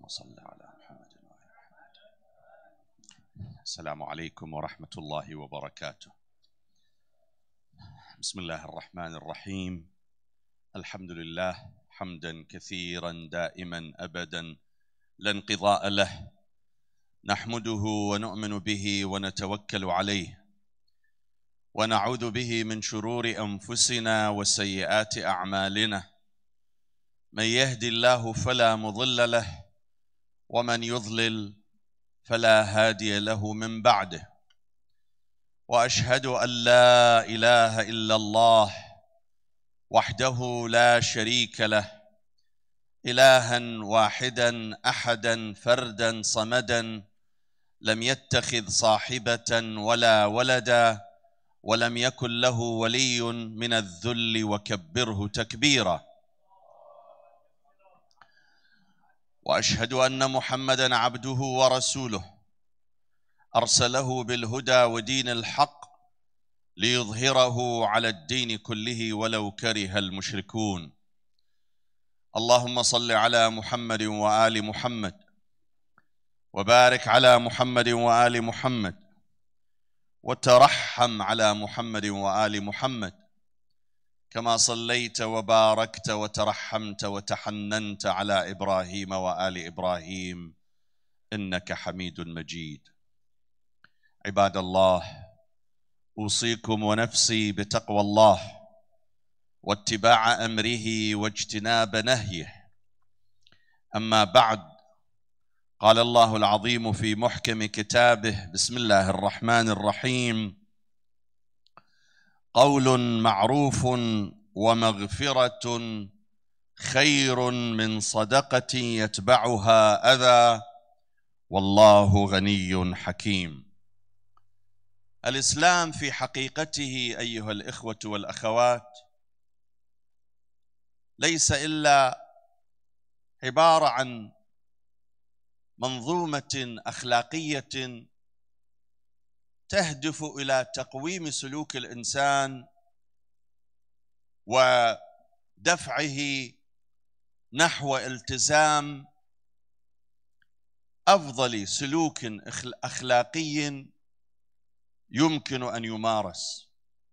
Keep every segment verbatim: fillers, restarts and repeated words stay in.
اللهم صل على محمد وآل محمد. السلام عليكم ورحمة الله وبركاته. بسم الله الرحمن الرحيم. الحمد لله حمدا كثيرا دائما أبدا لا انقضاء له، نحمده ونؤمن به ونتوكل عليه، ونعوذ به من شرور أنفسنا وسيئات أعمالنا. من يهدي الله فلا مضل له، ومن يضلل فلا هادي له من بعده. وأشهد أن لا إله إلا الله وحده لا شريك له، إلها واحدا أحدا فردا صمدا، لم يتخذ صاحبة ولا ولدا، ولم يكن له ولي من الذل وكبره تكبيرا. وأشهد أن محمدا عبده ورسوله، أرسله بالهدى ودين الحق ليظهره على الدين كله ولو كره المشركون. اللهم صل على محمد وآل محمد، وبارك على محمد وآل محمد، وترحم على محمد وآل محمد، كما صليت وباركت وترحمت وتحننت على إبراهيم وآل إبراهيم إنك حميد مجيد. عباد الله، أوصيكم ونفسي بتقوى الله واتباع أمره واجتناب نهيه. أما بعد، قال الله العظيم في محكم كتابه: بسم الله الرحمن الرحيم: قول معروف ومغفرة خير من صدقة يتبعها أذى، والله غني حكيم. الإسلام في حقيقته أيها الإخوة والأخوات ليس إلا عبارة عن منظومة أخلاقية تهدف إلى تقويم سلوك الإنسان ودفعه نحو التزام أفضل سلوك أخلاقي يمكن أن يمارس.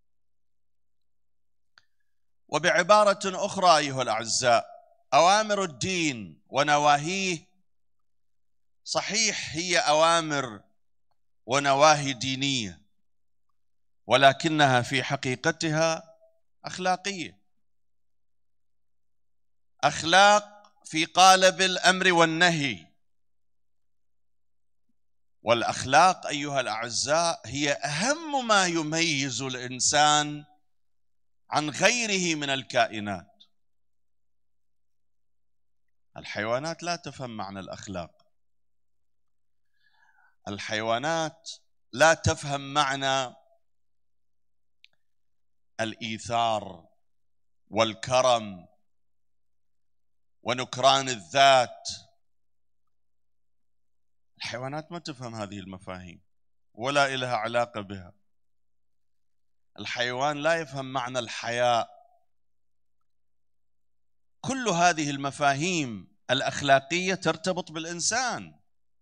وبعبارة أخرى أيها الأعزاء، أوامر الدين ونواهيه صحيح هي أوامر ونواهي دينية، ولكنها في حقيقتها أخلاقية، أخلاق في قالب الأمر والنهي. والأخلاق أيها الأعزاء هي أهم ما يميز الإنسان عن غيره من الكائنات. الحيوانات لا تفهم معنى الأخلاق، الحيوانات لا تفهم معنى الإيثار والكرم ونكران الذات. الحيوانات ما تفهم هذه المفاهيم ولا إلها علاقة بها. الحيوان لا يفهم معنى الحياء. كل هذه المفاهيم الأخلاقية ترتبط بالإنسان،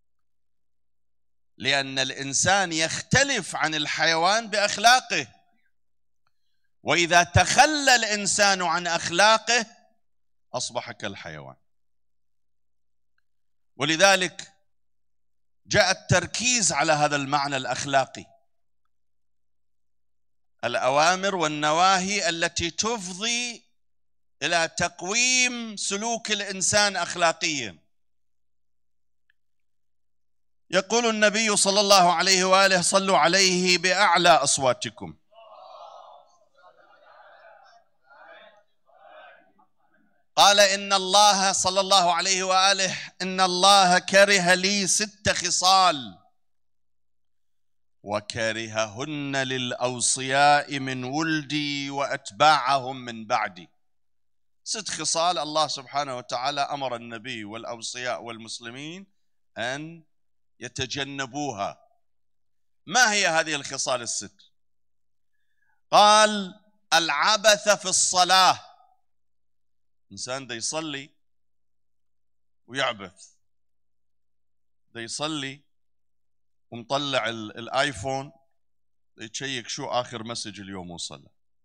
لأن الإنسان يختلف عن الحيوان بأخلاقه، وإذا تخلى الإنسان عن أخلاقه أصبح كالحيوان. ولذلك جاء التركيز على هذا المعنى الأخلاقي، الأوامر والنواهي التي تفضي إلى تقويم سلوك الإنسان أخلاقيا. يقول النبي صلى الله عليه وآله: صلوا عليه بأعلى أصواتكم. قال إن الله صلى الله عليه وآله إن الله كره لي ست خصال وكرههن للأوصياء من ولدي وأتباعهم من بعدي. ست خصال الله سبحانه وتعالى أمر النبي والأوصياء والمسلمين أن يتجنبوها. ما هي هذه الخصال الست؟ قال: العبث في الصلاة، إنسان دا يصلي ويعبث، دا يصلي ومطلع الايفون يتشيك شو اخر مسج اليوم وصل.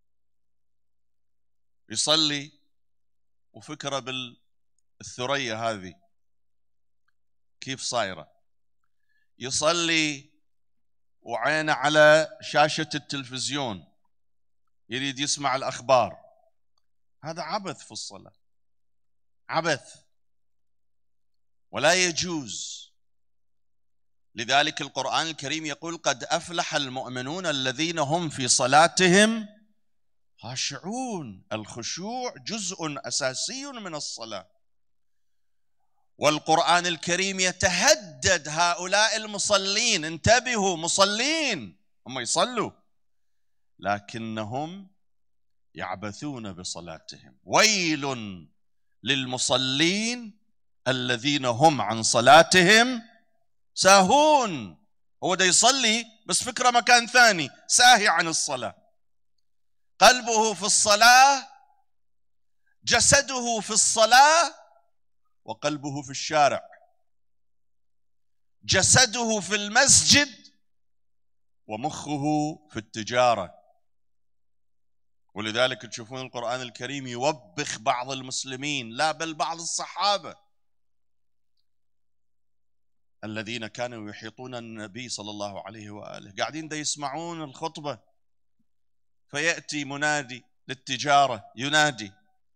يصلي وفكره بالثريا هذه كيف صايره. يصلي وعينه على شاشه التلفزيون يريد يسمع الاخبار. هذا عبث في الصلاه، عبث ولا يجوز. لذلك القرآن الكريم يقول قد أفلح المؤمنون الذين هم في صلاتهم خاشعون. الخشوع جزء أساسي من الصلاة، والقرآن الكريم يتهدد هؤلاء المصلين. انتبهوا، مصلين هم يصلوا لكنهم يعبثون بصلاتهم. ويل للمصلين الذين هم عن صلاتهم ساهون. هو دا يصلي بس فكرة مكان ثاني، ساهي عن الصلاة. قلبه في الصلاة، جسده في الصلاة، وقلبه في الشارع. جسده في المسجد ومخه في التجارة. ولذلك تشوفون القرآن الكريم يوبخ بعض المسلمين، لا بل بعض الصحابة الذين كانوا يحيطون النبي صلى الله عليه وآله، قاعدين دا يسمعون الخطبة، فيأتي منادي للتجارة ينادي.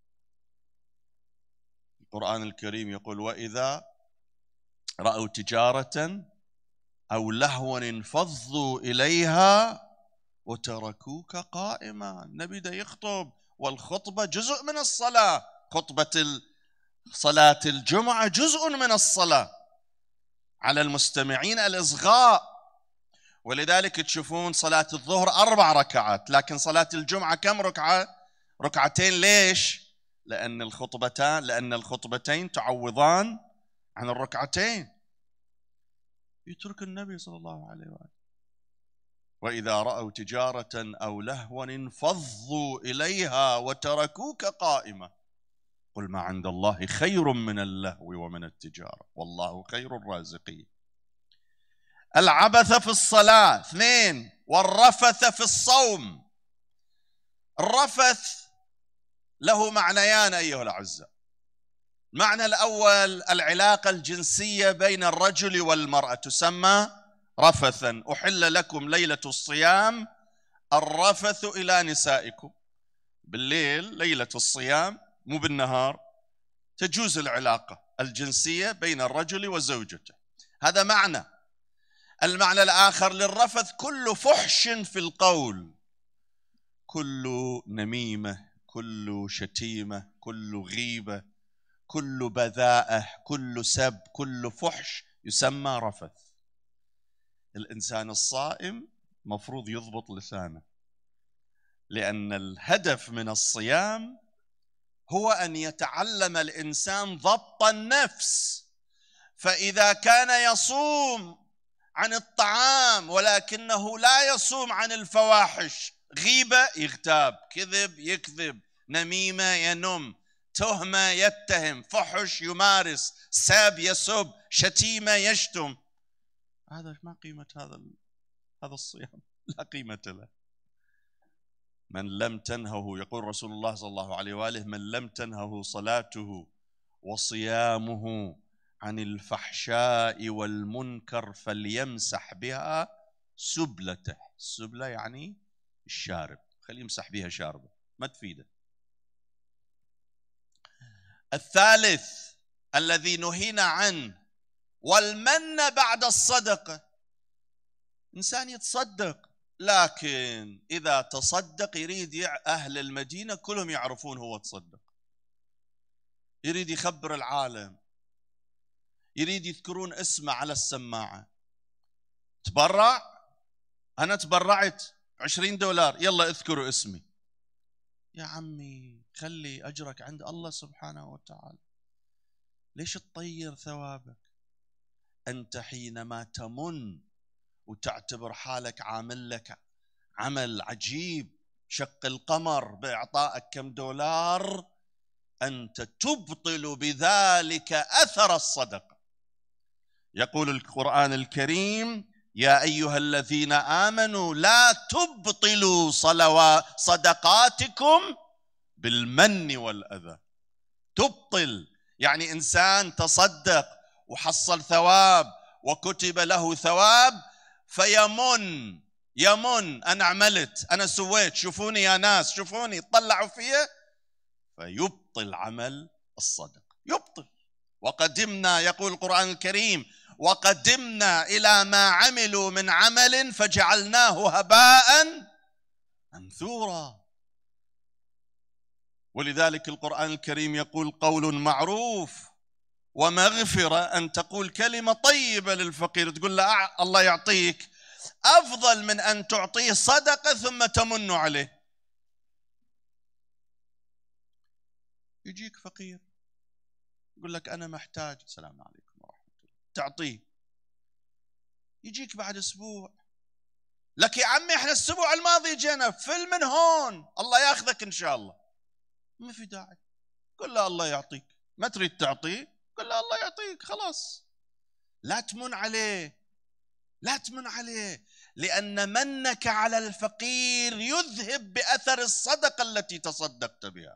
القرآن الكريم يقول وإذا رأوا تجارة أو لهوا انفضوا إليها وتركوك قائما. النبي دا يخطب، والخطبة جزء من الصلاة. خطبة صلاة الجمعة جزء من الصلاة. على المستمعين الإصغاء. ولذلك تشوفون صلاة الظهر أربع ركعات، لكن صلاة الجمعة كم ركعة؟ ركعتين. ليش؟ لأن الخطبتان لأن الخطبتين تعوضان عن الركعتين. يترك النبي صلى الله عليه وآله. وإذا رأوا تجارة أو لهوا انفضوا إليها وتركوك قائمة قل ما عند الله خير من اللهو ومن التجارة والله خير الرازقين. العبث في الصلاة. اثنين، والرفث في الصوم. الرفث له معنيان أيها الأعزاء. المعنى الأول العلاقة الجنسية بين الرجل والمرأة تسمى رفثا. أحل لكم ليلة الصيام الرفث إلى نسائكم. بالليل ليلة الصيام مو بالنهار تجوز العلاقة الجنسية بين الرجل وزوجته. هذا معنى. المعنى الآخر للرفث كل فحش في القول، كل نميمة، كل شتيمة، كل غيبة، كل بذاءة، كل سب، كل فحش يسمى رفث. الإنسان الصائم مفروض يضبط لسانه، لأن الهدف من الصيام هو أن يتعلم الإنسان ضبط النفس. فإذا كان يصوم عن الطعام ولكنه لا يصوم عن الفواحش، غيبة يغتاب، كذب يكذب، نميمة ينم، تهمة يتهم، فحش يمارس، ساب يسب، شتيمة يشتم، هذا ما قيمة هذا هذا الصيام؟ لا قيمة له. من لم تنهه، يقول رسول الله صلى الله عليه وآله، من لم تنهه صلاته وصيامه عن الفحشاء والمنكر فليمسح بها سبلته. السبلة يعني الشارب، خليه يمسح بها شاربه، ما تفيده. الثالث الذي نهينا عنه والمن بعد الصدقة. إنسان يتصدق لكن إذا تصدق يريد أهل المدينة كلهم يعرفون هو تصدق، يريد يخبر العالم، يريد يذكرون اسمه على السماعة. تبرع، أنا تبرعت عشرين دولار، يلا اذكروا اسمي. يا عمي خلي أجرك عند الله سبحانه وتعالى، ليش تطير ثوابك؟ أنت حينما تمن وتعتبر حالك عامل لك عمل عجيب، شق القمر بإعطائك كم دولار، أنت تبطل بذلك أثر الصدقة. يقول القرآن الكريم: يا أيها الذين آمنوا لا تبطلوا صلوات صدقاتكم بالمن والأذى. تبطل يعني إنسان تصدق وحصل ثواب وكتب له ثواب فيمن يمن أنا عملت، أنا سويت، شوفوني يا ناس، شوفوني، طلعوا فيه، فيبطل عمل الصدق، يبطل. وقدمنا، يقول القرآن الكريم: وقدمنا إلى ما عملوا من عمل فجعلناه هباء منثورا. ولذلك القرآن الكريم يقول: قول معروف ومغفرة، أن تقول كلمة طيبة للفقير تقول له الله يعطيك، أفضل من أن تعطيه صدقة ثم تمن عليه. يجيك فقير يقول لك أنا محتاج، السلام عليكم ورحمة الله، تعطيه. يجيك بعد أسبوع: لك يا عمي احنا الأسبوع الماضي جينا فل من هون، الله ياخذك إن شاء الله. ما في داعي، قل له الله يعطيك. ما تريد تعطيه، قل له الله يعطيك، خلاص. لا تمن عليه، لا تمن عليه، لأن منك على الفقير يذهب بأثر الصدقة التي تصدقت بها.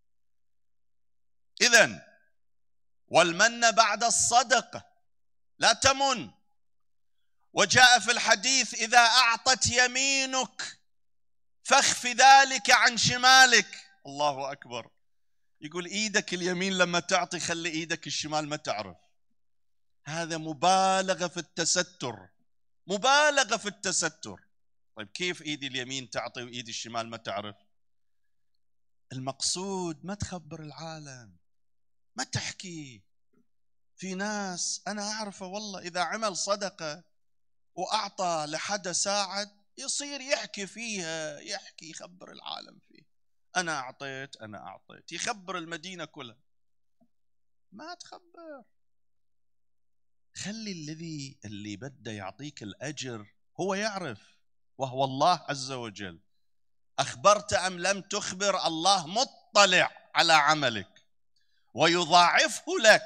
إذن والمن بعد الصدقة، لا تمن. وجاء في الحديث: إذا أعطت يمينك فاخف ذلك عن شمالك. الله أكبر. يقول إيدك اليمين لما تعطي خلي إيدك الشمال ما تعرف. هذا مبالغة في التستر، مبالغة في التستر. طيب كيف إيدي اليمين تعطي وإيدي الشمال ما تعرف؟ المقصود ما تخبر العالم، ما تحكي. في ناس أنا أعرفه والله إذا عمل صدقة وأعطى لحدا ساعد يصير يحكي فيها، يحكي يخبر العالم فيه، أنا أعطيت أنا أعطيت، يخبر المدينة كلها. ما تخبر، خلي الذي اللي بده يعطيك الأجر هو يعرف، وهو الله عز وجل. أخبرت أم لم تخبر، الله مطلع على عملك ويضاعفه لك.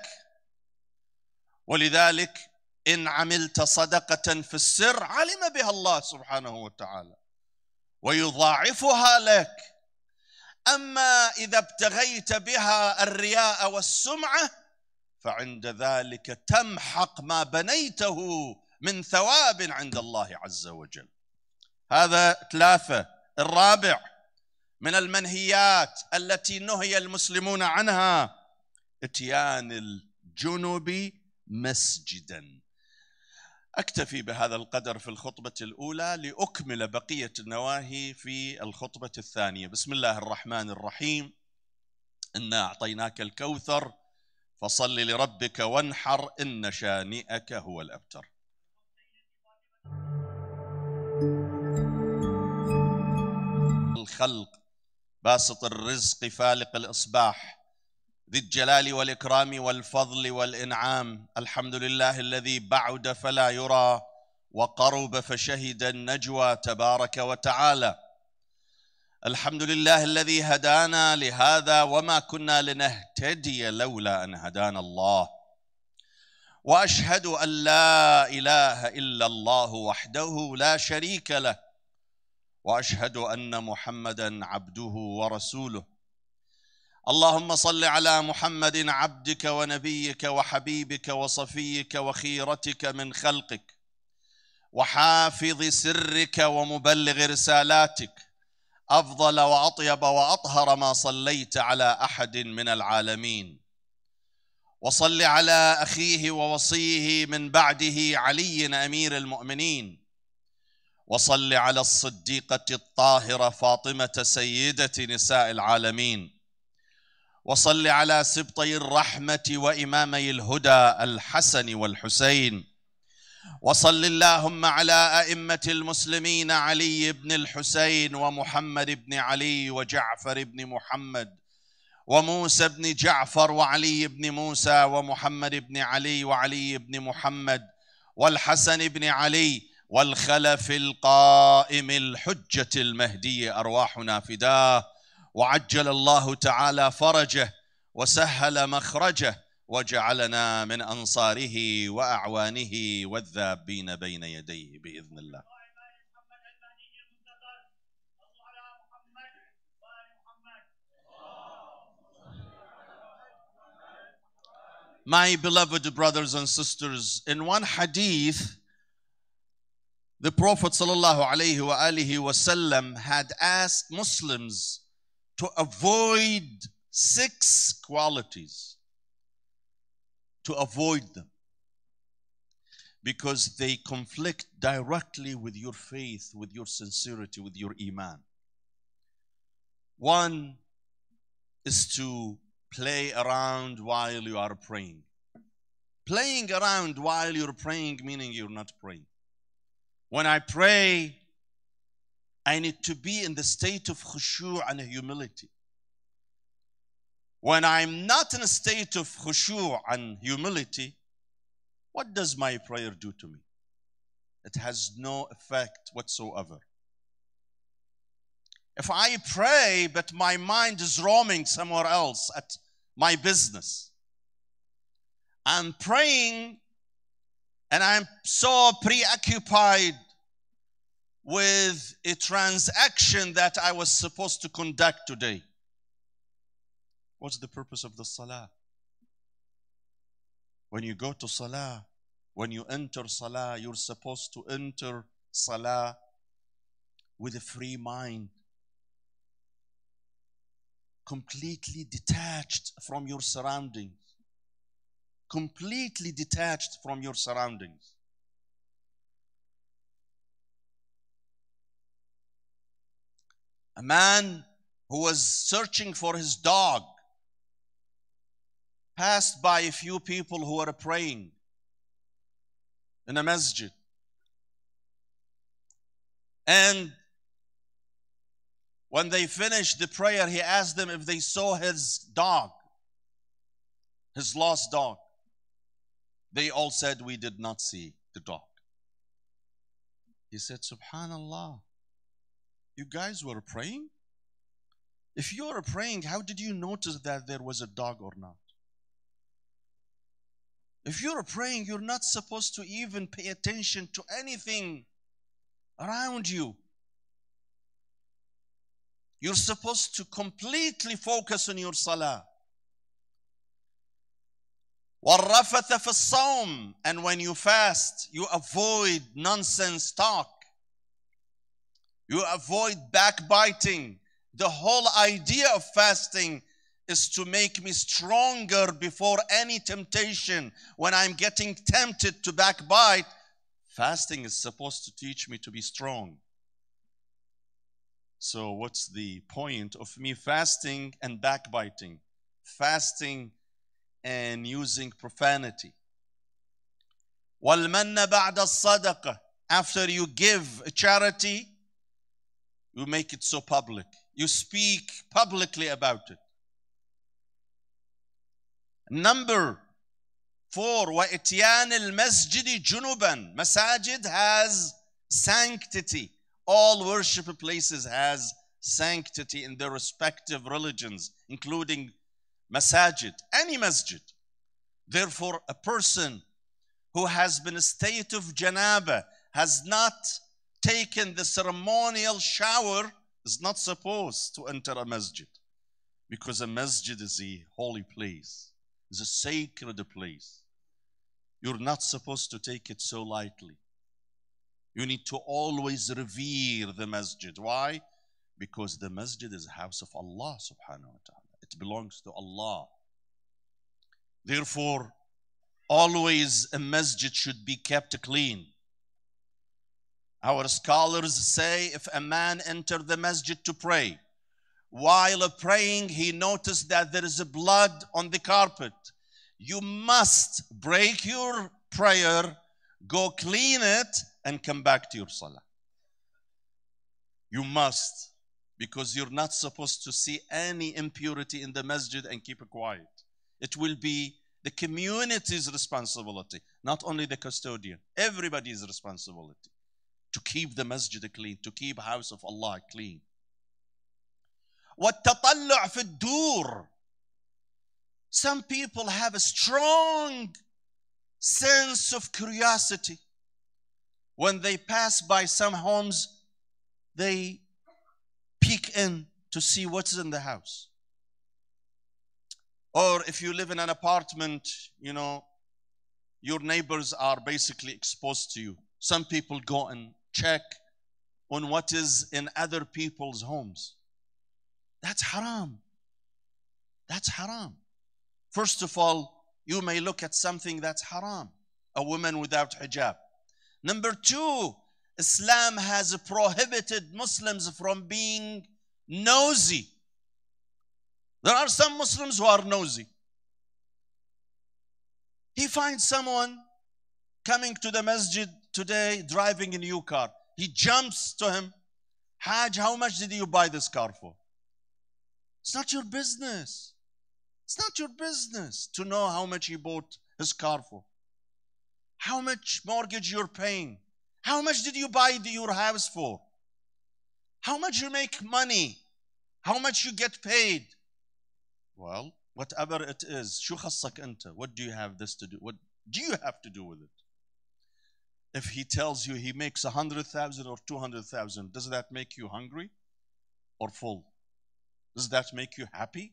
ولذلك إن عملت صدقة في السر علم بها الله سبحانه وتعالى ويضاعفها لك. أما إذا ابتغيت بها الرياء والسمعة فعند ذلك تمحق ما بنيته من ثواب عند الله عز وجل. هذا ثلاثة. الرابع من المنهيات التي نهي المسلمون عنها: اتيان الجنب مسجدا. أكتفي بهذا القدر في الخطبة الأولى لأكمل بقية النواهي في الخطبة الثانية. بسم الله الرحمن الرحيم. إنا أعطيناك الكوثر فصل لربك وانحر إن شانئك هو الأبتر. الخلق باسط الرزق فالق الإصباح ذي الجلال والإكرام والفضل والإنعام. الحمد لله الذي بعد فلا يرى وقرب فشهد النجوى تبارك وتعالى. الحمد لله الذي هدانا لهذا وما كنا لنهتدي لولا أن هدانا الله. وأشهد أن لا إله إلا الله وحده لا شريك له، وأشهد أن محمدًا عبده ورسوله. اللهم صل على محمد عبدك ونبيك وحبيبك وصفيك وخيرتك من خلقك وحافظ سرك ومبلغ رسالاتك، أفضل وأطيب وأطهر ما صليت على أحد من العالمين. وصل على أخيه ووصيه من بعده علي أمير المؤمنين. وصل على الصديقة الطاهرة فاطمة سيدة نساء العالمين. وصل على سبطي الرحمة وإمامي الهدى الحسن والحسين. وصل اللهم على أئمة المسلمين علي بن الحسين ومحمد بن علي وجعفر بن محمد وموسى بن جعفر وعلي بن موسى ومحمد بن علي وعلي بن محمد والحسن بن علي والخلف القائم الحجة المهدي أرواحنا فداه. وعجل الله تعالى فرجه وسهل مخرجه وجعلنا من أنصاره وأعوانه والذابين بين يديه بإذن الله. My beloved brothers and sisters, in one hadith, the Prophet sallallahu alaihi wasallam had asked Muslims to avoid six qualities, to avoid them, because they conflict directly with your faith, with your sincerity, with your iman. One is to play around while you are praying. Playing around while you're praying, meaning you're not praying. When I pray, I need to be in the state of khushu' and humility. When I'm not in a state of khushu' and humility, what does my prayer do to me? It has no effect whatsoever. If I pray, but my mind is roaming somewhere else at my business, I'm praying and I'm so preoccupied with a transaction that I was supposed to conduct today. What's the purpose of the salah? When you go to salah, when you enter salah, you're supposed to enter salah with a free mind, completely detached from your surroundings. Completely detached from your surroundings. A man who was searching for his dog passed by a few people who were praying in a masjid. And when they finished the prayer, he asked them if they saw his dog, his lost dog. They all said, we did not see the dog. He said, Subhanallah, you guys were praying? If you were praying, how did you notice that there was a dog or not? If you're praying, you're not supposed to even pay attention to anything around you. You're supposed to completely focus on your salah. وَالرَّفَثَ فِي الصَّوْمِ, and when you fast, you avoid nonsense talk. You avoid backbiting. The whole idea of fasting is to make me stronger before any temptation. When I'm getting tempted to backbite, fasting is supposed to teach me to be strong. So what's the point of me fasting and backbiting? Fasting and using profanity. وَالْمَنَّ بَعْدَ الصَّدَقَةِ, after you give a charity, you make it so public. You speak publicly about it. Number four, وَإِتْيَانِ الْمَسْجِدِ جُنُبًا. Masajid has sanctity. All worship places has sanctity in their respective religions, including masajid, any masjid. Therefore, a person who has been in a state of janaba, has not taken the ceremonial shower, is not supposed to enter a masjid. Because a masjid is a holy place, is a sacred place. You're not supposed to take it so lightly. You need to always revere the masjid. Why? Because the masjid is a house of Allah subhanahu wa ta'ala. It belongs to Allah. Therefore, always a masjid should be kept clean. Our scholars say if a man entered the masjid to pray, while praying he noticed that there is blood on the carpet, you must break your prayer, go clean it, and come back to your salah. You must, because you're not supposed to see any impurity in the masjid and keep it quiet. It will be the community's responsibility, not only the custodian. Everybody's responsibility to keep the masjid clean, to keep house of Allah clean. وَالتَّطَلُّعْ فِي الدُّورِ, Some people have a strong sense of curiosity. When they pass by some homes, they peek in to see what's in the house. Or if you live in an apartment, you know, your neighbors are basically exposed to you. Some people go and check on what is in other people's homes. That's haram. That's haram. First of all, you may look at something that's haram. A woman without hijab. Number two, Islam has prohibited Muslims from being nosy. There are some Muslims who are nosy. He finds someone coming to the masjid today driving a new car. He jumps to him. Hajj, how much did you buy this car for? It's not your business. It's not your business to know how much he bought his car for. How much mortgage you're paying. How much did you buy your house for? How much you make money. How much you get paid. Well, whatever it is, شو خصك أنت? What do you have this to do? What do you have to do with it? If he tells you he makes a hundred thousand or two hundred thousand, does that make you hungry or full? Does that make you happy?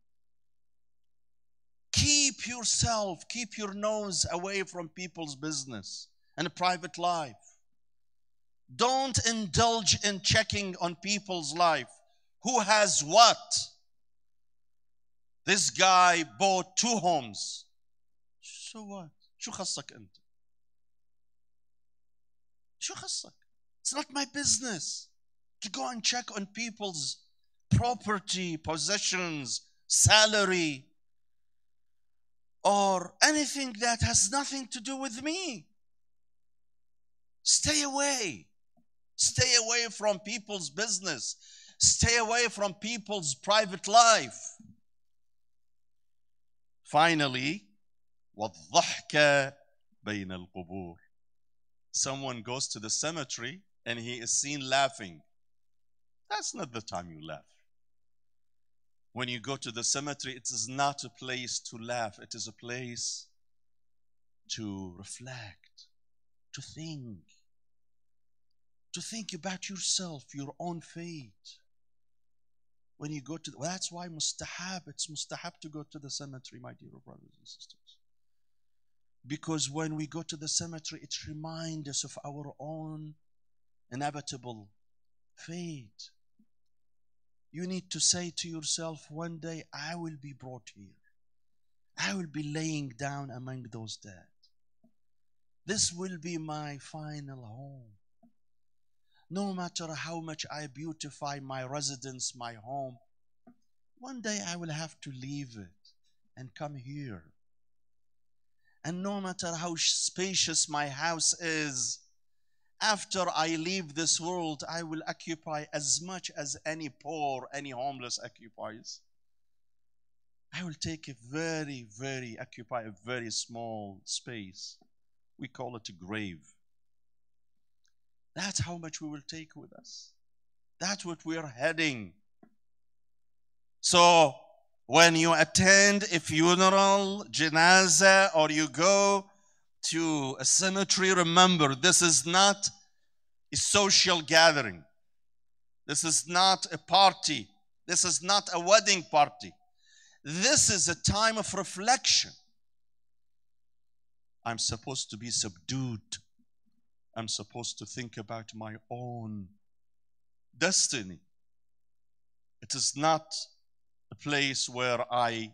Keep yourself, keep your nose away from people's business and private life. Don't indulge in checking on people's life. Who has what? This guy bought two homes. So what? شو خصك أنت? شو خصك? It's not my business to go and check on people's property, possessions, salary, or anything that has nothing to do with me. Stay away. Stay away from people's business. Stay away from people's private life. Finally, وَالضَّحْكَ بَيْنَ الْقُبُورِ. Someone goes to the cemetery and he is seen laughing. That's not the time you laugh. When you go to the cemetery, it is not a place to laugh. It is a place to reflect, to think, to think about yourself, your own fate. When you go to, the, well, that's why mustahab, it's mustahab to go to the cemetery, my dear brothers and sisters. Because when we go to the cemetery, it reminds us of our own inevitable fate. You need to say to yourself, one day I will be brought here. I will be laying down among those dead. This will be my final home. No matter how much I beautify my residence, my home, one day I will have to leave it and come here. And no matter how spacious my house is, after I leave this world, I will occupy as much as any poor, any homeless occupies. I will take a very, very, occupy a very small space. We call it a grave. That's how much we will take with us. That's what we are heading. So, when you attend a funeral, janazah, or you go to a cemetery, remember, this is not a social gathering. This is not a party. This is not a wedding party. This is a time of reflection. I'm supposed to be subdued. I'm supposed to think about my own destiny. It is not a place where I,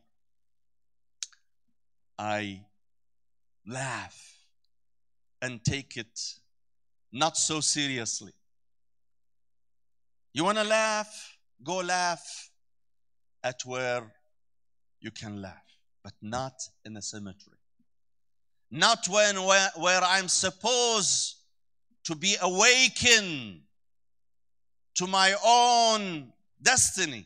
I laugh and take it not so seriously. You want to laugh? Go laugh at where you can laugh, but not in a cemetery. Not when where, where I'm supposed to be awakened to my own destiny.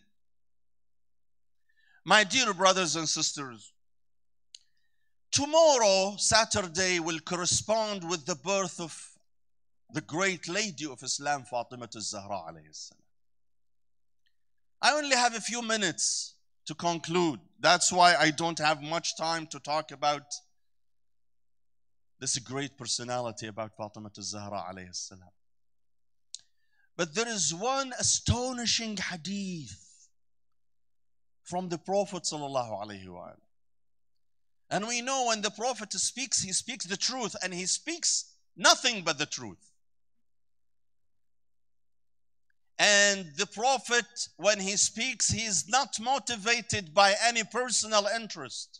My dear brothers and sisters, tomorrow, Saturday, will correspond with the birth of the great lady of Islam, Fatimah al-Zahra alayhi salam. I only have a few minutes to conclude. That's why I don't have much time to talk about this great personality about Fatima al-Zahra alayhi salam. But there is one astonishing hadith from the Prophet sallallahu alaihi wasallam. And we know when the Prophet speaks, he speaks the truth, and he speaks nothing but the truth. And the Prophet, when he speaks, he is not motivated by any personal interest.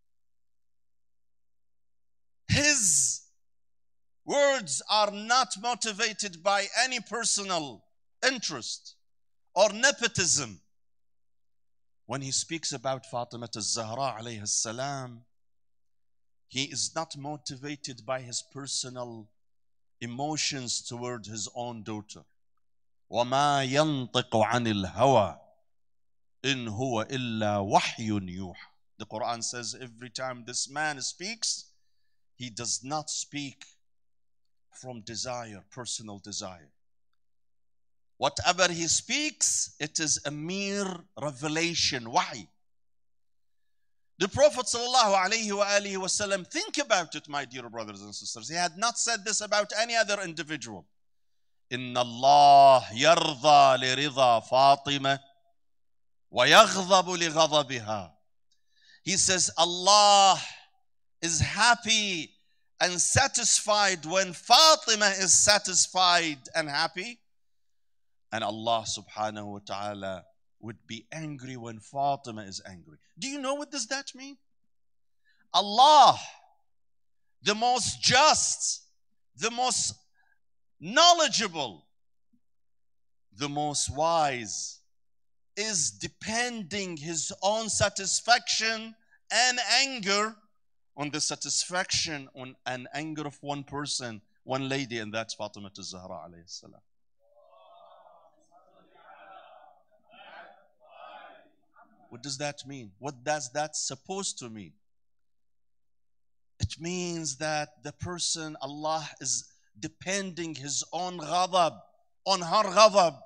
His words are not motivated by any personal interest or nepotism. When he speaks about Fatima al-Zahra alayhi salam, he is not motivated by his personal emotions toward his own daughter. وَمَا يَنطِقُ عَنِ الْهَوَىٰ إِنْ هُوَ إِلَّا وَحْيٌ يُوحَىٰ. The Quran says every time this man speaks, he does not speak from desire, personal desire. Whatever he speaks, it is a mere revelation, wahy. The Prophet sallallahu alaihi wa alihi wasallam, think about it, my dear brothers and sisters. He had not said this about any other individual. إِنَّ اللَّهَ يَرْضَى لِرِضَى فَاطِمَةٍ وَيَغْضَبُ لِغَضَبِهَا. He says Allah is happy and satisfied when Fatima is satisfied and happy. And Allah subhanahu wa ta'ala would be angry when Fatima is angry. Do you know what does that mean? Allah, the most just, the most knowledgeable, the most wise, is depending his own satisfaction and anger on the satisfaction on and anger of one person, one lady, and that's Fatima al-Zahra alayhi salam. What does that mean? What does that supposed to mean? It means that the person, Allah is depending his own ghadab on her ghadab,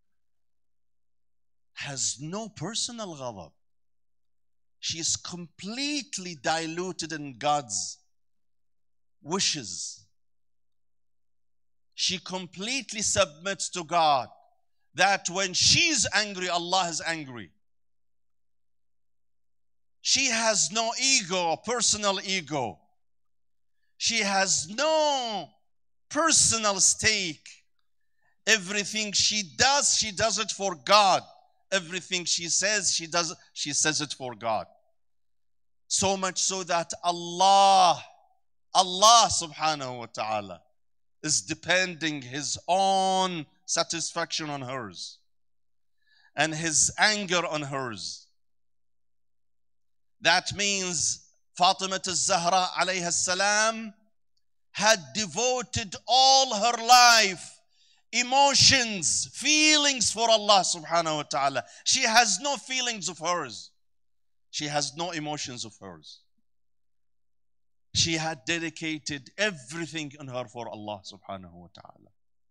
has no personal ghadab. She is completely diluted in God's wishes. She completely submits to God, that when she's angry, Allah is angry. She has no ego, personal ego. She has no personal stake. Everything she does, she does it for God. Everything she says, she does, she says it for God. So much so that Allah, Allah subhanahu wa ta'ala is depending his own satisfaction on hers and his anger on hers. That means Fatima al-Zahra alayha salam had devoted all her life, emotions, feelings for Allah subhanahu wa ta'ala. She has no feelings of hers. She has no emotions of hers. She had dedicated everything in her for Allah subhanahu wa ta'ala.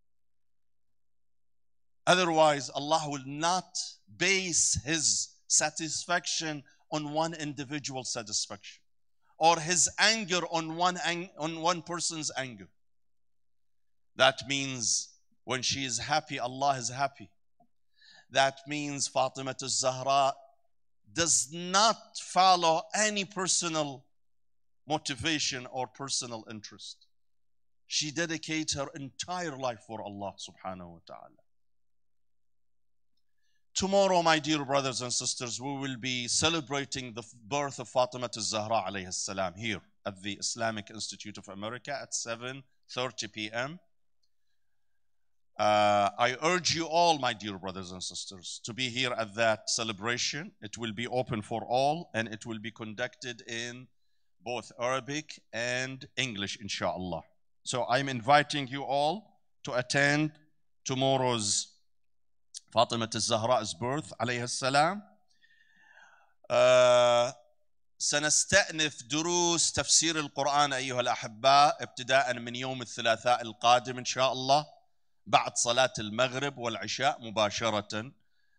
Otherwise, Allah will not base his satisfaction on one individual satisfaction, or his anger on one, ang on one person's anger. That means when she is happy, Allah is happy. That means Fatima al-Zahra does not follow any personal motivation or personal interest. She dedicates her entire life for Allah subhanahu wa ta'ala. Tomorrow, my dear brothers and sisters, we will be celebrating the birth of Fatima al-Zahra alayhi salam here at the Islamic Institute of America at seven thirty p m Uh, I urge you all, my dear brothers and sisters, to be here at that celebration. It will be open for all, and it will be conducted in both Arabic and English, inshallah. So I'm inviting you all to attend tomorrow's Fatima al-Zahra's birth عليها السلام. uh, سنستأنف دروس تفسير القرآن أيها الأحباء ابتداء من يوم الثلاثاء القادم إن شاء الله بعد صلاة المغرب والعشاء مباشرة.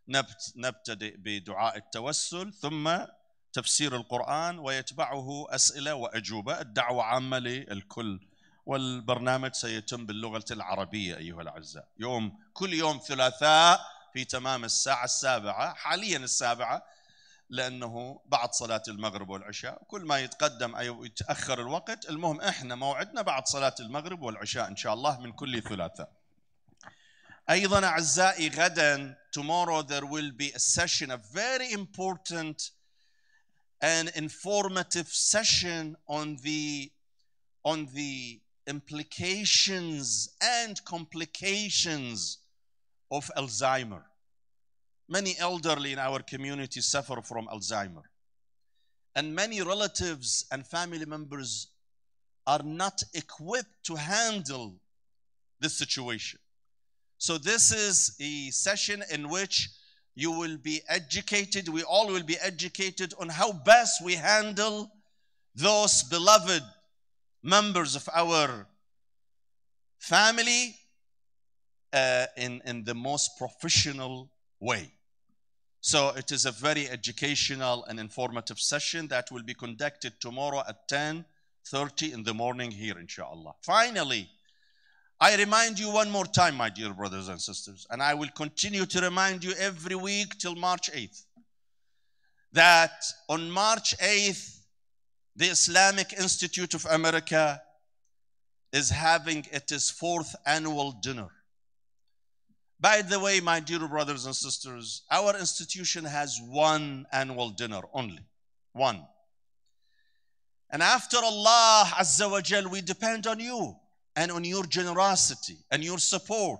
نبتدئ بدعاء التوسل ثم تفسير القرآن ويتبعه أسئلة وأجوبة. الدعوة عامة للكل، والبرنامج سيتم باللغة العربية أيها الأعزاء. يوم كل يوم ثلاثاء في تمام الساعة السابعة، حاليا السابعة لأنه بعد صلاة المغرب والعشاء. كل ما يتقدم أو يتأخر الوقت، المهم إحنا موعدنا بعد صلاة المغرب والعشاء إن شاء الله من كل ثلاثاء. أيضا أعزائي غدا tomorrow there will be a session, a very important and informative session on the on the implications and complications of Alzheimer. Many elderly in our community suffer from Alzheimer, and many relatives and family members are not equipped to handle this situation. So this is a session in which you will be educated, we all will be educated on how best we handle those beloved members of our family uh, in, in the most professional way. So it is a very educational and informative session that will be conducted tomorrow at ten thirty in the morning here, inshallah. Finally, I remind you one more time, my dear brothers and sisters, and I will continue to remind you every week till March eighth, that on March eighth, the Islamic Institute of America is having its fourth annual dinner. By the way, my dear brothers and sisters, our institution has one annual dinner only, one. And after Allah Azza wa Jal, we depend on you and on your generosity and your support.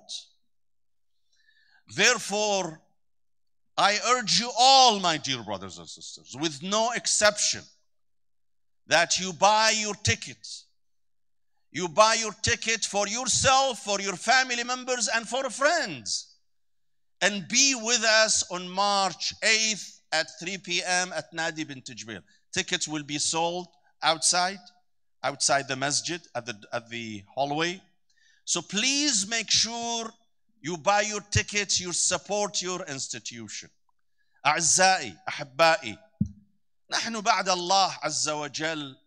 Therefore, I urge you all, my dear brothers and sisters, with no exception, that you buy your ticket. You buy your ticket for yourself, for your family members, and for friends. And be with us on March eighth at three p m at Nadi bint Jubair. Tickets will be sold outside, outside the masjid, at the, at the hallway. So please make sure you buy your tickets, you support your institution. أعزائي أحبائي، نحن بعد الله عز وجل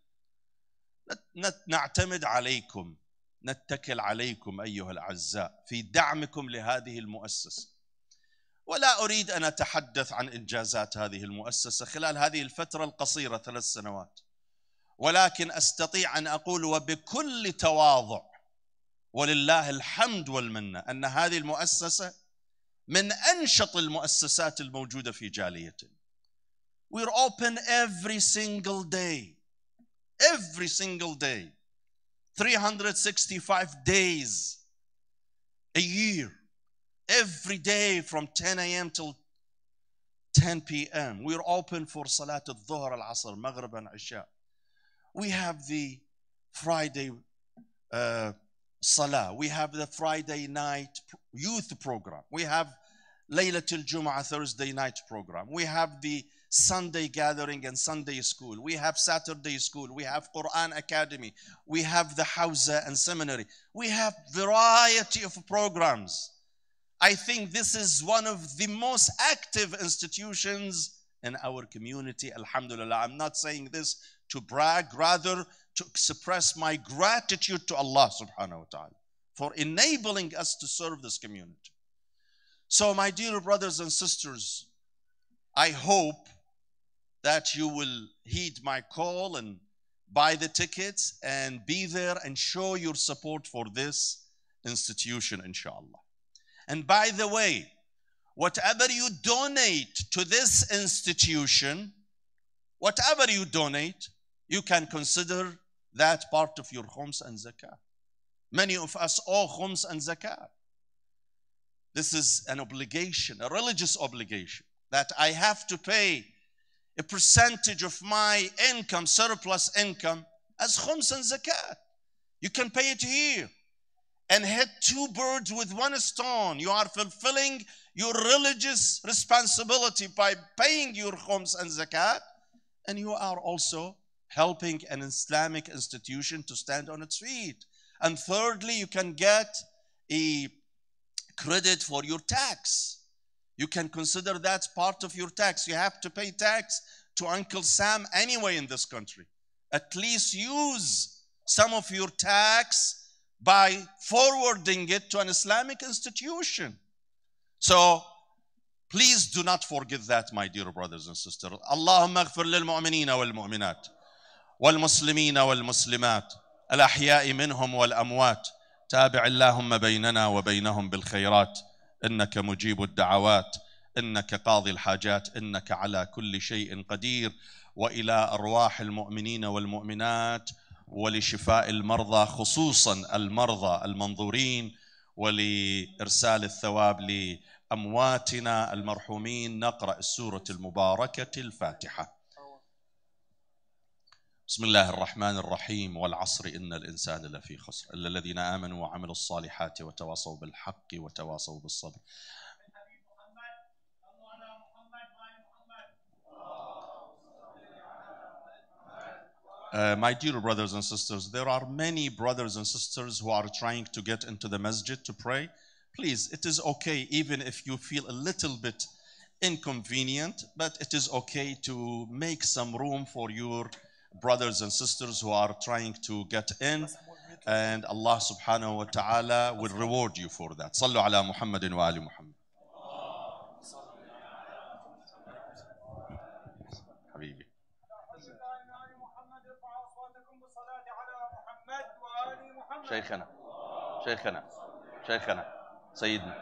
نعتمد عليكم، نتكل عليكم أيها الأعزاء في دعمكم لهذه المؤسسة. ولا أريد أن أتحدث عن إنجازات هذه المؤسسة خلال هذه الفترة القصيرة ثلاث سنوات، ولكن أستطيع أن أقول وبكل تواضع ولله الحمد والمنة أن هذه المؤسسة من أنشط المؤسسات الموجودة في جاليتنا. We're open every single day. Every single day, three hundred sixty-five days a year, every day from ten a m till ten p m We're open for Salat al-Dhuhr, al-Asr, Maghrib and Isha. We have the Friday uh, Salah. We have the Friday night youth program. We have Laylatul Jum'ah Thursday night program. We have the Sunday gathering and Sunday school. We have Saturday school. We have Quran Academy. We have the Hawza and seminary. We have variety of programs. I think this is one of the most active institutions in our community, alhamdulillah. I'm not saying this to brag, rather to express my gratitude to Allah subhanahu wa ta'ala for enabling us to serve this community. So my dear brothers and sisters, I hope that you will heed my call and buy the tickets and be there and show your support for this institution, inshallah. And by the way, whatever you donate to this institution, whatever you donate, you can consider that part of your khums and zakah. Many of us owe khums and zakah. This is an obligation, a religious obligation, that I have to pay a percentage of my income, surplus income, as khums and zakat. You can pay it here and hit two birds with one stone. You are fulfilling your religious responsibility by paying your khums and zakat, and you are also helping an Islamic institution to stand on its feet. And thirdly, you can get a credit for your tax. You can consider that part of your tax. You have to pay tax to Uncle Sam anyway in this country. At least use some of your tax by forwarding it to an Islamic institution. So please do not forget that, my dear brothers and sisters. Allahumma اغفر للمؤمنين والمؤمنات والمسلمين والمسلمات الأحياء منهم والأموات. تابع اللهم بيننا وبينهم بالخيرات إنك مجيب الدعوات إنك قاضي الحاجات إنك على كل شيء قدير. وإلى أرواح المؤمنين والمؤمنات ولشفاء المرضى خصوصا المرضى المنظورين ولإرسال الثواب لأمواتنا المرحومين نقرأ السورة المباركة الفاتحة. بسم الله الرحمن الرحيم. والعصر إن الإنسان لفي خسر إلا الذين آمنوا وعملوا الصالحات وتواصوا بالحق وتواصوا بالصبر. Uh, my dear brothers and sisters, there are many brothers and sisters who are trying to get into the masjid to pray. Please, it is okay even if you feel a little bit inconvenient, but it is okay to make some room for your brothers and sisters who are trying to get in, and Allah subhanahu wa ta'ala will reward you for that. Sallu ala Muhammadin wa ali Muhammad. Habibi. شيخنا شيخنا شيخنا سيدنا.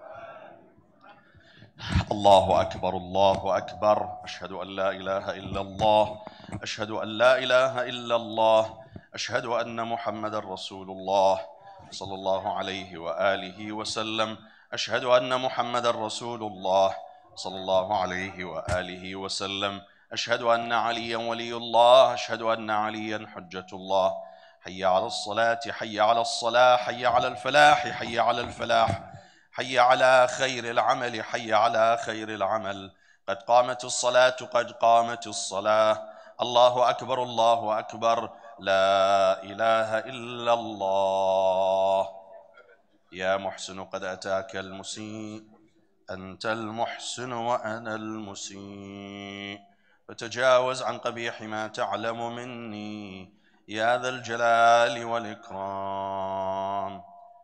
الله أكبر الله أكبر. أشهد أن لا إله إلا الله أشهد أن لا إله إلا الله أشهد أن محمد رسول الله صلى الله عليه وآله وسلم. أشهد أن محمد رسول الله صلى الله عليه وآله وسلم. أشهد أن عليا ولي الله أشهد أن عليا حجة الله. حي على الصلاة حي على الصلاة حي على الفلاح حي على الفلاح حي على خير العمل حي على خير العمل. قد قامت الصلاة قد قامت الصلاة. الله أكبر الله أكبر. لا إله إلا الله. يا محسن قد أتاك المسيء أنت المحسن وأنا المسيء فتجاوز عن قبيح ما تعلم مني يا ذا الجلال والإكرام.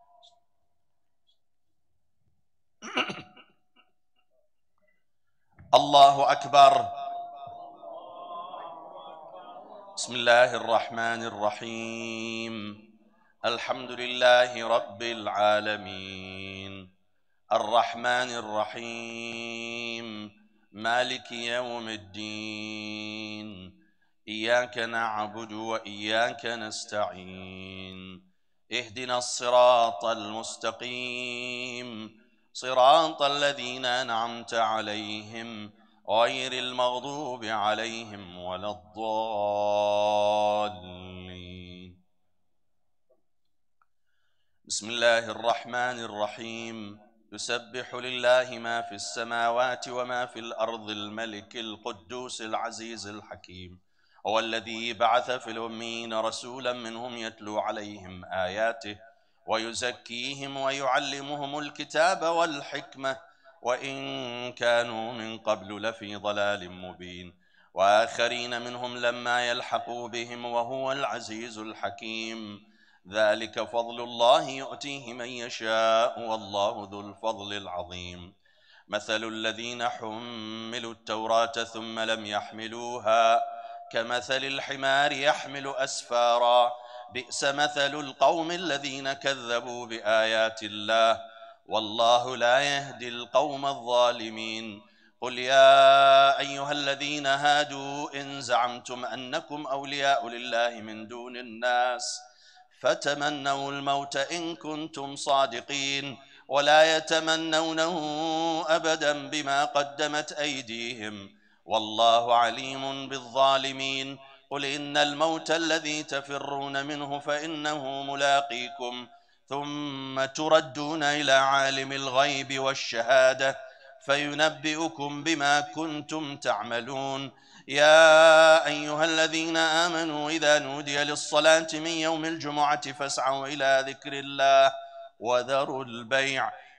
الله أكبر. بسم الله الرحمن الرحيم. الحمد لله رب العالمين الرحمن الرحيم مالك يوم الدين. إياك نعبد وإياك نستعين. اهدنا الصراط المستقيم صراط الذين أنعمت عليهم غير المغضوب عليهم ولا الضالين. بسم الله الرحمن الرحيم. يسبح لله ما في السماوات وما في الأرض الملك القدوس العزيز الحكيم. هو الذي بعث في الأمين رسولا منهم يتلو عليهم آياته ويزكيهم ويعلمهم الكتاب والحكمة وإن كانوا من قبل لفي ضلال مبين. وآخرين منهم لما يلحقوا بهم وهو العزيز الحكيم. ذلك فضل الله يؤتيه من يشاء والله ذو الفضل العظيم. مثل الذين حملوا التوراة ثم لم يحملوها كمثل الحمار يحمل أسفارا بئس مثل القوم الذين كذبوا بآيات الله والله لا يهدي القوم الظالمين. قل يا أيها الذين هادوا إن زعمتم أنكم أولياء لله من دون الناس فتمنوا الموت إن كنتم صادقين ولا يتمنونه أبدا بما قدمت أيديهم والله عليم بالظالمين. قل إن الموت الذي تفرون منه فإنه ملاقيكم ثم تردون إلى عالم الغيب والشهادة فينبئكم بما كنتم تعملون. يا أيها الذين آمنوا إذا نودي للصلاة من يوم الجمعة فاسعوا إلى ذكر الله وذروا البيع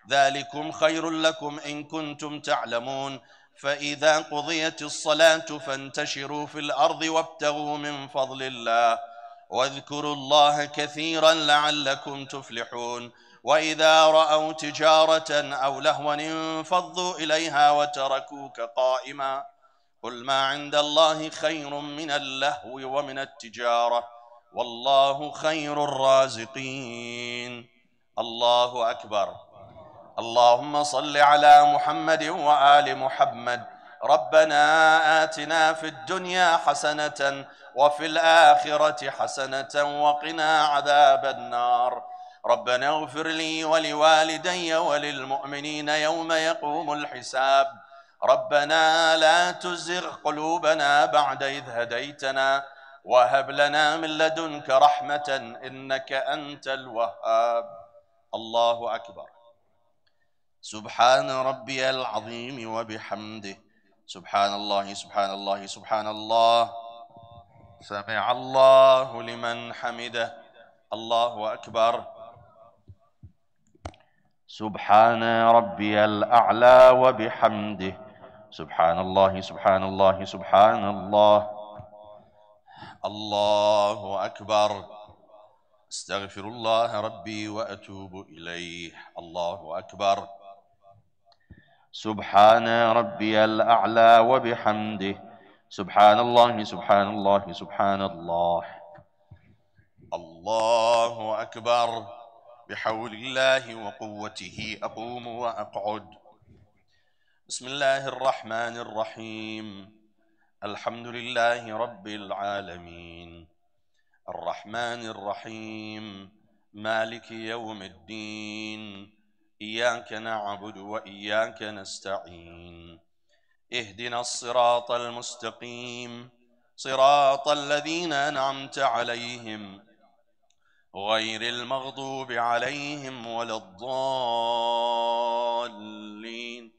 ذلكم خير لكم إن كنتم تعلمون. فإذا قضيت الصلاة فانتشروا في الأرض وابتغوا من فضل الله واذكروا الله كثيرا لعلكم تفلحون. وإذا رأوا تجارة أو لهوا انفضوا إليها وتركوك قائما قل ما عند الله خير من اللهو ومن التجارة والله خير الرازقين. الله أكبر. اللهم صل على محمد وآل محمد. ربنا آتنا في الدنيا حسنة وفي الآخرة حسنة وقنا عذاب النار. ربنا اغفر لي ولوالدي وللمؤمنين يوم يقوم الحساب. ربنا لا تزغ قلوبنا بعد إذ هديتنا وهب لنا من لدنك رحمة إنك أنت الوهاب. الله أكبر. سبحان ربي العظيم وبحمده. سبحان الله سبحان الله سبحان الله. سمع الله لمن حمده. الله أكبر. سبحان ربي الأعلى وبحمده. سبحان الله سبحان الله سبحان الله. الله أكبر. استغفر الله ربي وأتوب إليه. الله أكبر. سبحان ربي الأعلى وبحمده. سبحان الله سبحان الله سبحان الله. الله أكبر. بحول الله وقوته أقوم وأقعد. بسم الله الرحمن الرحيم. الحمد لله رب العالمين الرحمن الرحيم مالك يوم الدين إياك نعبد وإياك نستعين. اهدنا الصراط المستقيم صراط الذين أنعمت عليهم غير المغضوب عليهم ولا الضالين.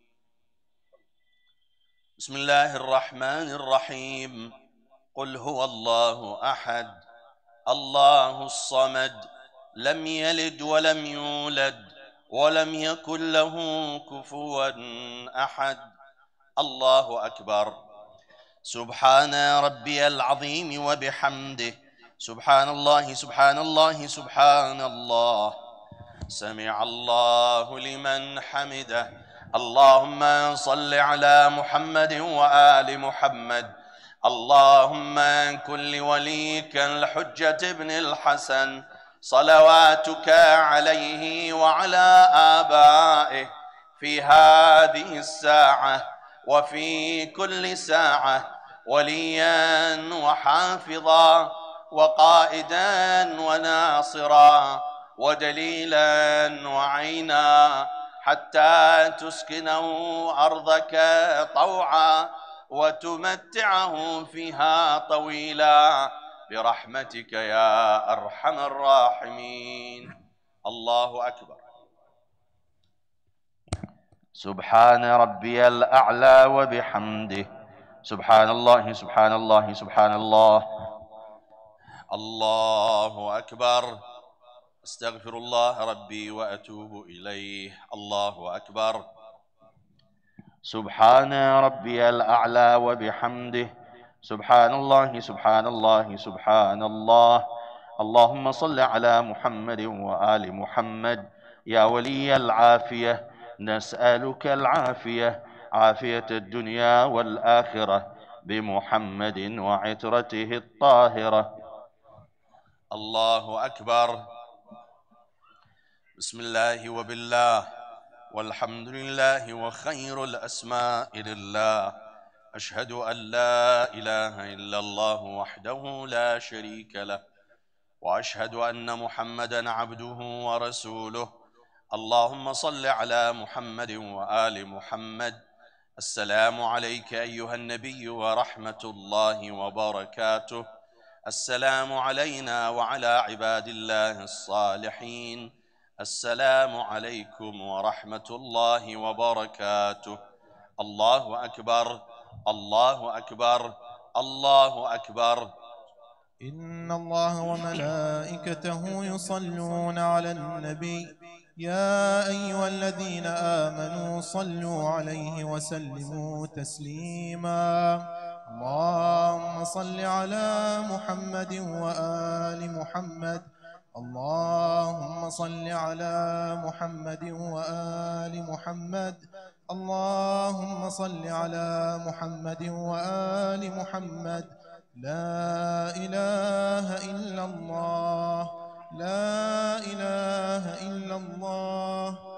بسم الله الرحمن الرحيم. قل هو الله أحد الله الصمد لم يلد ولم يولد ولم يكن له كفوا أحد. الله أكبر. سبحان ربي العظيم وبحمده. سبحان الله سبحان الله سبحان الله. سمع الله لمن حمده. اللهم صل على محمد وآل محمد. اللهم كن لوليك الحجة ابن الحسن صلواتك عليه وعلى آبائه في هذه الساعة وفي كل ساعة وليا وحافظا وقائدا وناصرا ودليلا وعينا حتى تسكنه أرضك طوعا وتمتعه فيها طويلا برحمتك يا أرحم الراحمين. الله أكبر. سبحان ربي الأعلى وبحمده. سبحان الله سبحان الله سبحان الله. الله أكبر. استغفر الله ربي وأتوب إليه. الله أكبر. سبحان ربي الأعلى وبحمده. سبحان الله سبحان الله سبحان الله. اللهم صل على محمد وآل محمد. يا ولي العافية نسألك العافية عافية الدنيا والآخرة بمحمد وعترته الطاهرة. الله أكبر. بسم الله وبالله والحمد لله وخير الأسماء لله. أشهد أن لا إله إلا الله وحده لا شريك له وأشهد أن محمدا عبده ورسوله. اللهم صل على محمد وآل محمد. السلام عليك أيها النبي ورحمة الله وبركاته. السلام علينا وعلى عباد الله الصالحين. السلام عليكم ورحمة الله وبركاته. الله أكبر الله أكبر الله أكبر. إن الله وملائكته يصلون على النبي يا أيها الذين آمنوا صلوا عليه وسلموا تسليما. اللهم صل على محمد وآل محمد. اللهم صل على محمد وآل محمد. اللهم صل على محمد وآل محمد. لا إله إلا الله، لا إله إلا الله.